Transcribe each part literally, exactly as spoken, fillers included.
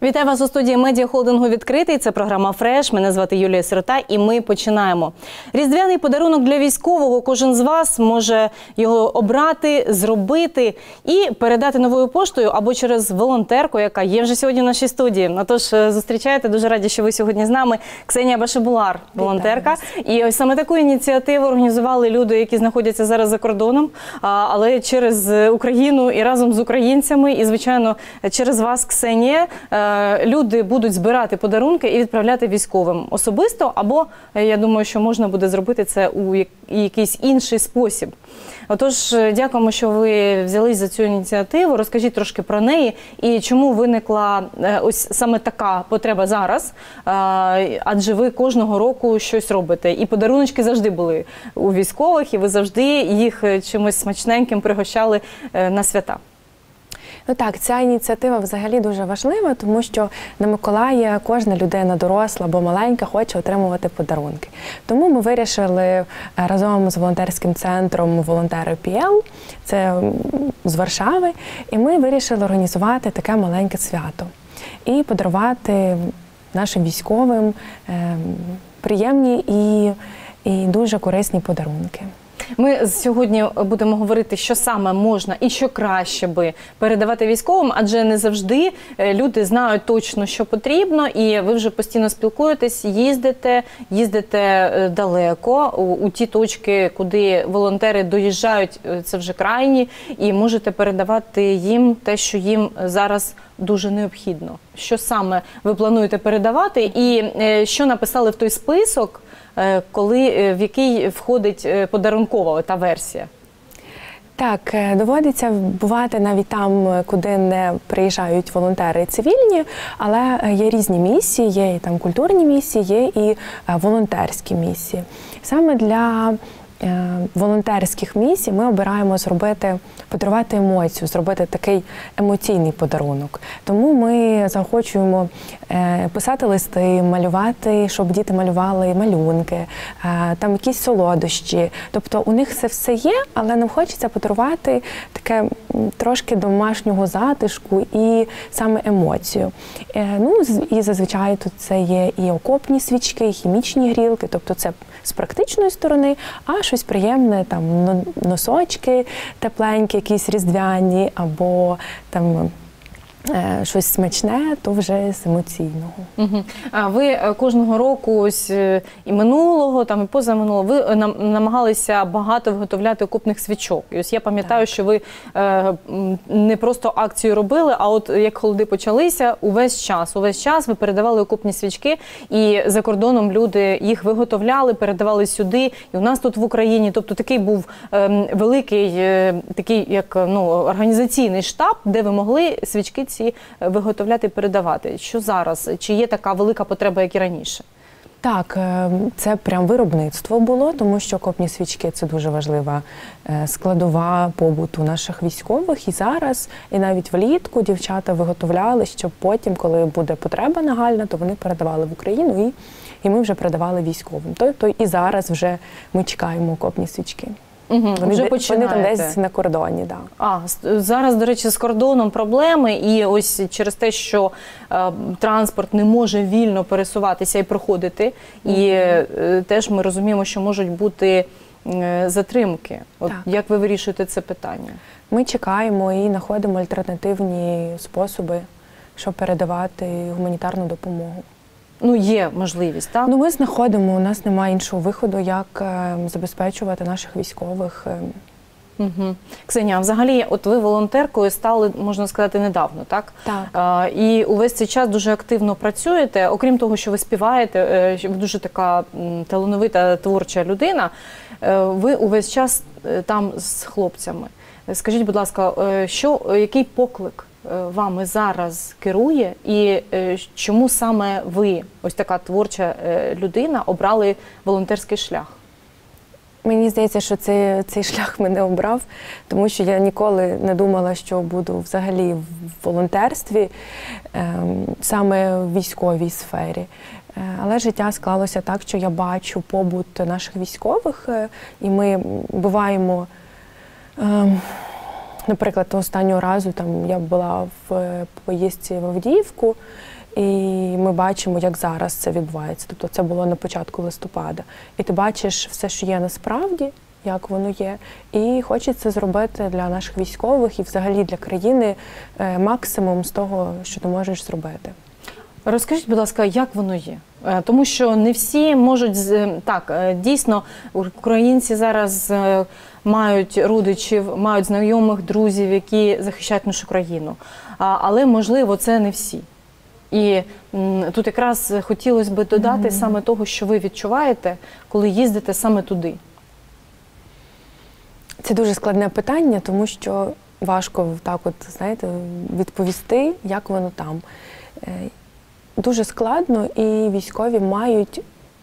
Вітаю вас у студії медіахолдингу «Відкритий». Це програма «Фреш». Мене звати Юлія Сирота і ми починаємо. Різдвяний подарунок для військового. Кожен з вас може його обрати, зробити і передати новою поштою або через волонтерку, яка є вже сьогодні в нашій студії. Отож, зустрічаєте, дуже раді, що ви сьогодні з нами. Ксенія Башибулар, волонтерка. І ось саме таку ініціативу організували люди, які знаходяться зараз за кордоном, але через Україну і разом з українцями. І, звичайно, через вас, Ксенія, люди будуть збирати подарунки і відправляти військовим особисто, або, я думаю, що можна буде зробити це у якийсь інший спосіб. Отож, дякуємо, що ви взялись за цю ініціативу. Розкажіть трошки про неї і чому виникла ось саме така потреба зараз, адже ви кожного року щось робите. І подаруночки завжди були у військових, і ви завжди їх чимось смачненьким пригощали на свята. Ну так, ця ініціатива взагалі дуже важлива, тому що на Миколая кожна людина, доросла або маленька, хоче отримувати подарунки. Тому ми вирішили разом з волонтерським центром «Волонтери Пі Ел», це з Варшави, і ми вирішили організувати таке маленьке свято і подарувати нашим військовим приємні і, і дуже корисні подарунки. Ми сьогодні будемо говорити, що саме можна і що краще би передавати військовим, адже не завжди люди знають точно, що потрібно, і ви вже постійно спілкуєтесь, їздите, їздите далеко, у, у ті точки, куди волонтери доїжджають, це вже крайні, і можете передавати їм те, що їм зараз дуже необхідно. Що саме ви плануєте передавати і що написали в той список, коли, в який входить подарункова та версія? Так, доводиться бувати навіть там, куди не приїжджають волонтери цивільні, але є різні місії, є і там культурні місії, є і волонтерські місії. Саме для волонтерських місій ми обираємо зробити, подарувати емоцію, зробити такий емоційний подарунок. Тому ми заохочуємо писати листи, малювати, щоб діти малювали малюнки, там якісь солодощі. Тобто у них це все є, але нам хочеться подарувати таке трошки домашнього затишку і саме емоцію. Ну і зазвичай тут це є і окопні свічки, і хімічні грілки, тобто це з практичної сторони, а щось приємне, там носочки тепленькі, якісь різдвяні, або там щось смачне, то вже з емоційного. Угу. А ви кожного року, ось і минулого, там і позаминулого, ви намагалися багато виготовляти окопних свічок. І ось я пам'ятаю, що ви е, не просто акцію робили, а от як холоди почалися, увесь час, увесь час ви передавали окопні свічки, і за кордоном люди їх виготовляли, передавали сюди, і у нас тут в Україні. Тобто такий був е, великий, е, такий як ну, організаційний штаб, де ви могли свічки ці виготовляти і передавати. Що зараз? Чи є така велика потреба, як і раніше? Так, це прям виробництво було, тому що окопні свічки – це дуже важлива складова побуту наших військових. І зараз, і навіть влітку дівчата виготовляли, щоб потім, коли буде потреба нагальна, то вони передавали в Україну, і, і ми вже передавали військовим. Тобто і зараз вже ми чекаємо окопні свічки. Угу, вони, вже вони там десь на кордоні, так. А, зараз, до речі, з кордоном проблеми, і ось через те, що е, транспорт не може вільно пересуватися і проходити, угу. і е, теж ми розуміємо, що можуть бути е, затримки. От як ви вирішуєте це питання? Ми чекаємо і знаходимо альтернативні способи, щоб передавати гуманітарну допомогу. Ну, є можливість, так? Ну, ми знаходимо, у нас немає іншого виходу, як е, забезпечувати наших військових. Е. Угу. Ксенія, взагалі, от ви волонтеркою стали, можна сказати, недавно, так? Так. А, і увесь цей час дуже активно працюєте. Окрім того, що ви співаєте, ви дуже така талановита, творча людина, ви увесь час там з хлопцями. Скажіть, будь ласка, що, який поклик вами зараз керує і чому саме ви, ось така творча людина, обрали волонтерський шлях? Мені здається, що цей, цей шлях мене обрав, тому що я ніколи не думала, що буду взагалі в волонтерстві, саме в військовій сфері. Але життя склалося так, що я бачу побут наших військових, і ми буваємо, наприклад, останнього разу там, я була в поїздці в Авдіївку, І ми бачимо, як зараз це відбувається. Тобто це було на початку листопада. І ти бачиш все, що є насправді, як воно є. І хочеться зробити для наших військових і взагалі для країни максимум з того, що ти можеш зробити. Розкажіть, будь ласка, як воно є? Тому що не всі можуть, так, дійсно, українці зараз мають родичів, мають знайомих, друзів, які захищають нашу країну. Але, можливо, це не всі. І тут якраз хотілося б додати mm-hmm. саме того, що ви відчуваєте, коли їздите саме туди. Це дуже складне питання, тому що важко так от, знаєте, відповісти, як воно там. Дуже складно, і військові мають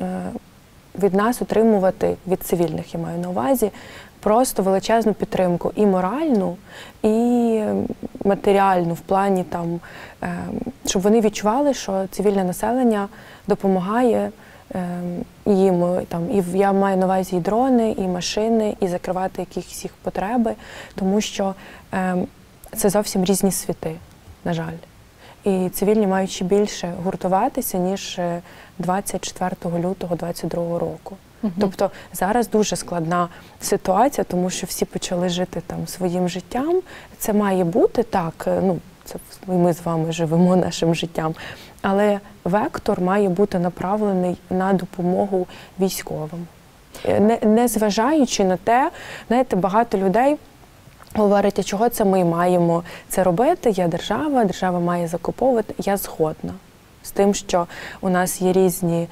від нас отримувати, від цивільних я маю на увазі, просто величезну підтримку і моральну, і матеріальну, в плані там, щоб вони відчували, що цивільне населення допомагає їм. Там, і я маю на увазі і дрони, і машини, і закривати якісь їх потреби, тому що це зовсім різні світи, на жаль. І цивільні мають ще більше гуртуватися, ніж двадцять четвертого лютого двадцять другого року. Угу. Тобто зараз дуже складна ситуація, тому що всі почали жити там своїм життям. Це має бути так, ну, це ми з вами живемо нашим життям, але вектор має бути направлений на допомогу військовим. Не, не зважаючи на те, знаєте, багато людей говорять, а чого це ми маємо це робити, є держава, держава має закуповувати. Я згодна з тим, що у нас є різні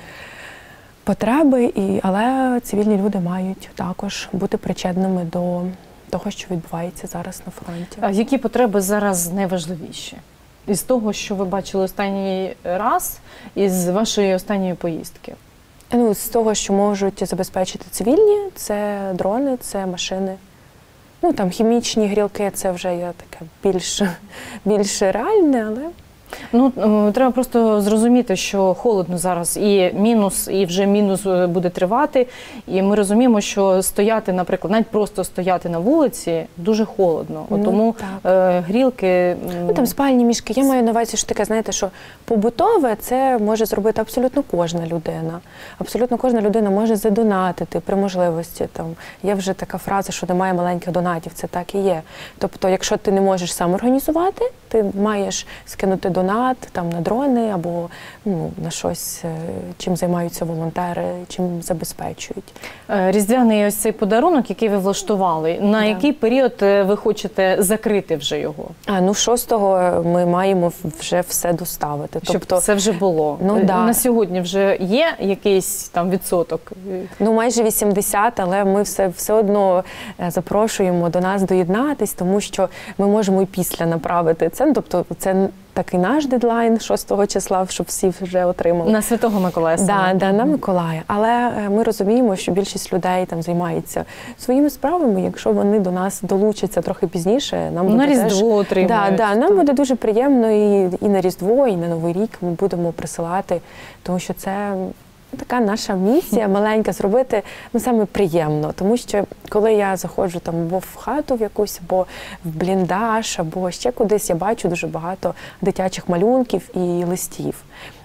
потреби, і, але цивільні люди мають також бути причетними до того, що відбувається зараз на фронті. А які потреби зараз найважливіші? Із того, що ви бачили останній раз, із вашої останньої поїздки? Ну, з того, що можуть забезпечити цивільні, це дрони, це машини. Ну, там хімічні грілки, це вже є таке більш, більш реальне, але... Ну, треба просто зрозуміти, що холодно зараз, і мінус, і вже мінус буде тривати, і ми розуміємо, що стояти, наприклад, навіть просто стояти на вулиці дуже холодно, ну, тому е, грілки... Ну, там спальні мішки, я маю на увазі, що таке, знаєте, що побутове це може зробити абсолютно кожна людина. Абсолютно кожна людина може задонатити при можливості. Там є вже така фраза, що немає маленьких донатів, це так і є. Тобто, якщо ти не можеш сам організувати, ти маєш скинути донат там на дрони або ну, на щось, чим займаються волонтери, чим забезпечують. Різдвяний ось цей подарунок, який ви влаштували, на да. який період ви хочете закрити вже його? А, ну, шостого ми маємо вже все доставити. Щоб тобто, це вже було. Ну, да. На сьогодні вже є якийсь там відсоток? Ну, майже вісімдесят, але ми все, все одно запрошуємо до нас доєднатись, тому що ми можемо і після направити це. Тобто це такий наш дедлайн шостого числа, щоб всі вже отримали. На Святого Миколая. Да, да, на Миколая. Але ми розуміємо, що більшість людей там займаються своїми справами. Якщо вони до нас долучаться трохи пізніше, нам буде на теж... Різдво отримають. Да, да, нам буде дуже приємно і, і на Різдво, і на Новий рік ми будемо присилати, тому що це така наша місія маленька, зробити ну, саме приємно. Тому що коли я заходжу там або в хату в якусь, або в бліндаж, або ще кудись, я бачу дуже багато дитячих малюнків і листів.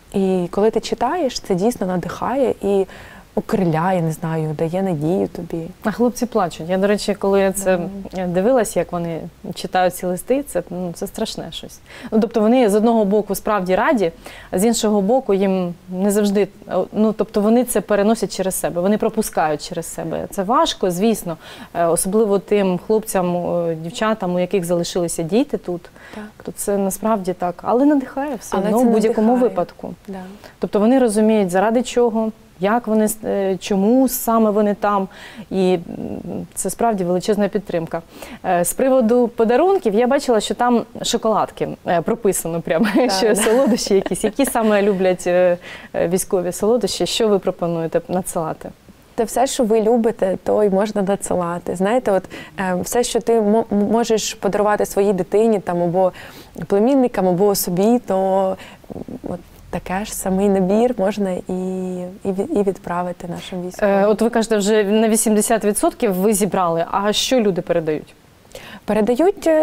І коли ти читаєш, це дійсно надихає і окриляє, не знаю, дає надію тобі. А хлопці плачуть. Я, до речі, коли я це mm. дивилась, як вони читають ці листи, це, ну, це страшне щось. Ну, тобто вони з одного боку справді раді, а з іншого боку їм не завжди, ну, тобто вони це переносять через себе, вони пропускають через себе. Це важко, звісно, особливо тим хлопцям, дівчатам, у яких залишилися діти тут. Так. То це насправді так, але надихає все але одно в будь-якому випадку. Да. Тобто вони розуміють, заради чого, як вони, чому саме вони там, і це справді величезна підтримка. З приводу подарунків, я бачила, що там шоколадки прописано прямо, так, що солодощі якісь. Які саме люблять військові солодощі, що ви пропонуєте надсилати? Та все, що ви любите, то й можна надсилати. Знаєте, от все, що ти можеш подарувати своїй дитині, там, або племінникам, або собі, то от таке ж самий набір можна і, і, і відправити нашим військовим. Е, от ви кажете, вже на вісімдесят відсотків ви зібрали. А що люди передають? Передають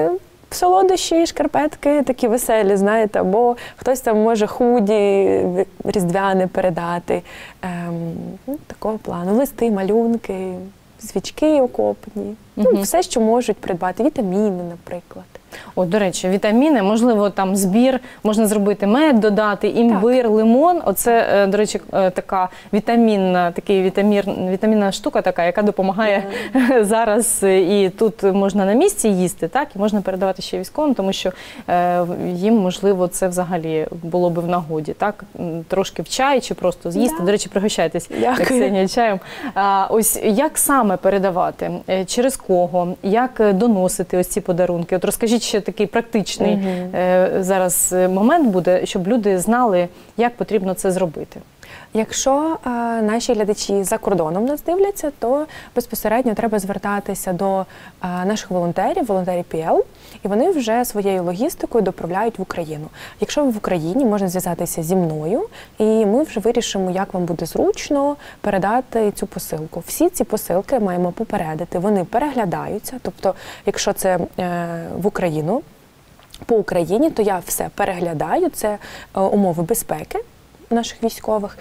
солодощі, шкарпетки такі веселі, знаєте, або хтось там може худі різдвяне передати, ем, ну, такого плану, листи, малюнки, свічки окопні, угу. ну, все, що можуть придбати, вітаміни, наприклад. О, до речі, вітаміни, можливо, там збір, можна зробити мед, додати, імбир, так. лимон. Оце, до речі, така вітамінна, такий вітамір, вітамінна штука така, яка допомагає yeah. зараз. І тут можна на місці їсти, так, і можна передавати ще військовим, тому що е, їм, можливо, це взагалі було би в нагоді, так, трошки в чай чи просто з'їсти. Yeah. До речі, пригощайтесь, Ксенія, чаєм. А, ось як саме передавати? Через кого? Як доносити ось ці подарунки? От розкажіть, ще такий практичний угу. е, зараз момент буде, щоб люди знали, як потрібно це зробити. Якщо е, наші глядачі за кордоном нас дивляться, то безпосередньо треба звертатися до е, наших волонтерів, волонтерів пі ел, і вони вже своєю логістикою доправляють в Україну. Якщо ви в Україні, можна зв'язатися зі мною, і ми вже вирішимо, як вам буде зручно передати цю посилку. Всі ці посилки маємо попередити, вони переглядаються, тобто, якщо це е, в Україну, по Україні, то я все переглядаю, це е, умови безпеки наших військових.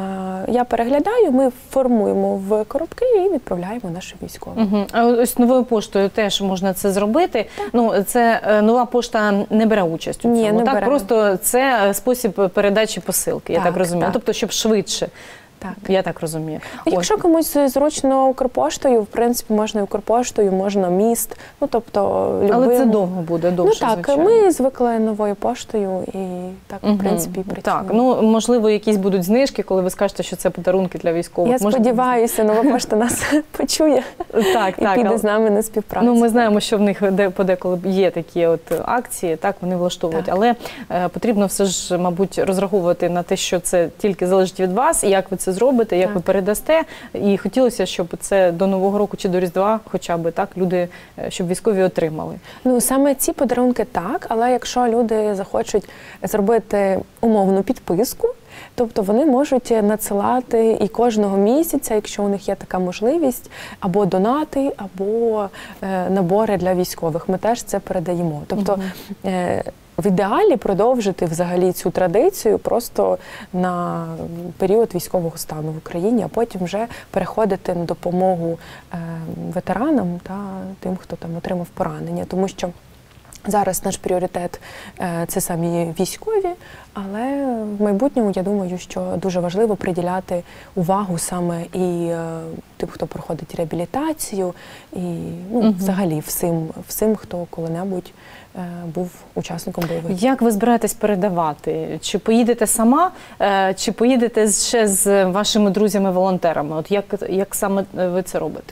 Я переглядаю, ми формуємо в коробки і відправляємо нашим військовим. Угу. А ось новою поштою теж можна це зробити. Так. Ну, це нова пошта не бере участь у цьому, Ні, не так? бере. Просто це спосіб передачі посилки, я так, так розумію. Так. Тобто, щоб швидше. Так. Я так розумію. Якщо Ось. комусь зручно Укрпоштою, в принципі, можна Укрпоштою, можна міст, ну, тобто, любим. Але це довго буде, довше, Ну так, звичайно. Ми звикли новою поштою і так, угу. в принципі, і працюємо. Так, ну, можливо, якісь будуть знижки, коли ви скажете, що це подарунки для військових. Я Можливо... сподіваюся, нова пошта нас почує так, і так, піде але... з нами на співпрацю. Ну, ми знаємо, що в них подеколи є такі от акції, так, вони влаштовують. Так. Але е, потрібно все ж, мабуть, розраховувати на те, що це тільки залежить від вас, і як ви це зробите, як так. ви передасте. І хотілося, щоб це до Нового року чи до Різдва хоча б так люди, щоб військові отримали. Ну, саме ці подарунки так, але якщо люди захочуть зробити умовну підписку, тобто вони можуть надсилати і кожного місяця, якщо у них є така можливість, або донати, або е, набори для військових. Ми теж це передаємо. Тобто угу. е, в ідеалі продовжити взагалі цю традицію просто на період військового стану в Україні, а потім вже переходити на допомогу е, ветеранам та тим, хто там отримав поранення. Тому що зараз наш пріоритет – це самі військові, але в майбутньому, я думаю, що дуже важливо приділяти увагу саме і тим, хто проходить реабілітацію, і ну, угу. взагалі всім, всім, хто коли-небудь був учасником бойових дій. Як ви збираєтесь передавати? Чи поїдете сама, чи поїдете ще з вашими друзями-волонтерами? От як, як саме ви це робите?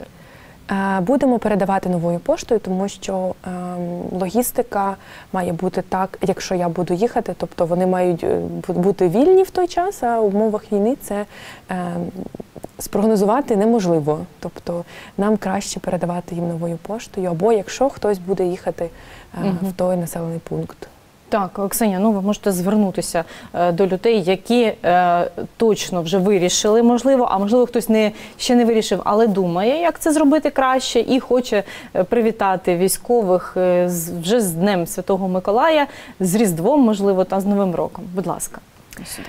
Будемо передавати новою поштою, тому що е, логістика має бути так, якщо я буду їхати, тобто вони мають бути вільні в той час, а в умовах війни це е, спрогнозувати неможливо. Тобто нам краще передавати їм новою поштою, або якщо хтось буде їхати е, угу. в той населений пункт. Так, Ксенія, ну ви можете звернутися е, до людей, які е, точно вже вирішили, можливо, а можливо хтось не, ще не вирішив, але думає, як це зробити краще і хоче привітати військових е, з, вже з Днем Святого Миколая, з Різдвом, можливо, та з Новим роком. Будь ласка. Сюди.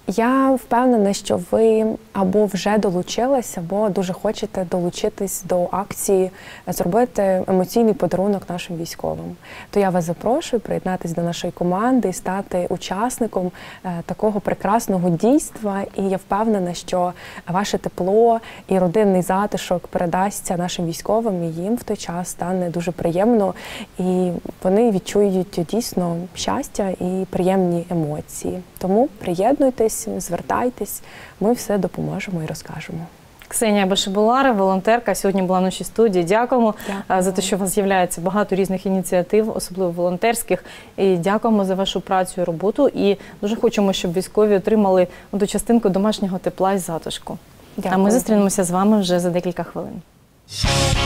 Я впевнена, що ви або вже долучились, або дуже хочете долучитись до акції зробити емоційний подарунок нашим військовим. То я вас запрошую приєднатись до нашої команди і стати учасником такого прекрасного дійства. І я впевнена, що ваше тепло і родинний затишок передасться нашим військовим, і їм в той час стане дуже приємно. І вони відчують дійсно щастя і приємні емоції. Тому приєднуйтесь, звертайтесь, ми все допоможемо і розкажемо. Ксенія Башибулара, волонтерка, сьогодні була в нашій студії. Дякуємо Дякую. за те, що у вас з'являється багато різних ініціатив, особливо волонтерських. І дякуємо за вашу працю і роботу. І дуже хочемо, щоб військові отримали ту частинку домашнього тепла і затишку. Дякую. А ми зустрінемося з вами вже за декілька хвилин.